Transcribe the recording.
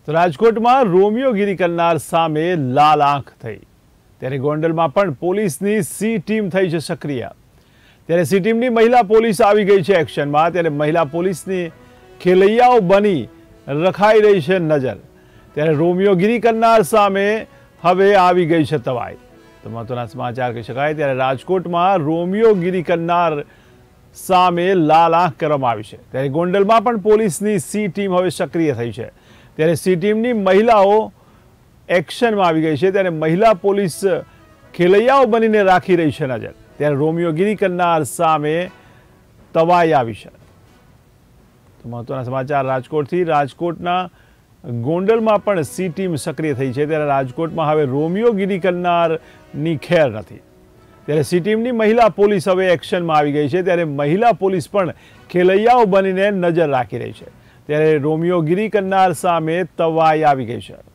તો રાજકોટમાં રોમિયોગીરી કરનાર સામે લાલ આંખ થઈ ત્યારે ગોંડલમાં પણ પોલીસની સી ટીમ થઈ છે સક્રિય। ત્યારે સી ટીમની મહિલા પોલીસ આવી ગઈ છે એક્શનમાં। ત્યારે મહિલા પોલીસની ખેલૈયાઓ બની રખાઈ રહી છે નજર। ત્યારે રોમિયોગીરી કરનાર સામે હવે આવી ગઈ છે તવાઈ। તો મહત્વના સમાચાર કહી શકાય। ત્યારે રાજકોટમાં રોમિયોગીરી કરનાર સામે લાલ આંખ કરવામાં આવી છે। ત્યારે ગોંડલમાં પણ પોલીસની સી ટીમ હવે સક્રિય થઈ છે। ત્યારે સી ટીમની મહિલાઓ એક્શનમાં આવી ગઈ છે। ત્યારે મહિલા પોલીસ ખેલૈયાઓ બનીને રાખી રહી છે નજર। ત્યારે રોમિયોગીરી કરનાર સામે તવાઈ આવી છે। તો મહત્વના સમાચાર રાજકોટથી। રાજકોટના ગોંડલમાં પણ સી ટીમ સક્રિય થઈ છે। ત્યારે રાજકોટમાં હવે રોમિયોગીરી કરનારની ખેર નથી। ત્યારે સી ટીમની મહિલા પોલીસ હવે એક્શનમાં આવી ગઈ છે। ત્યારે મહિલા પોલીસ પણ ખેલૈયાઓ બનીને નજર રાખી રહી છે। ત્યારે રોમિયોગીરી કરનાર સામે તવાઈ આવી ગઈ છે।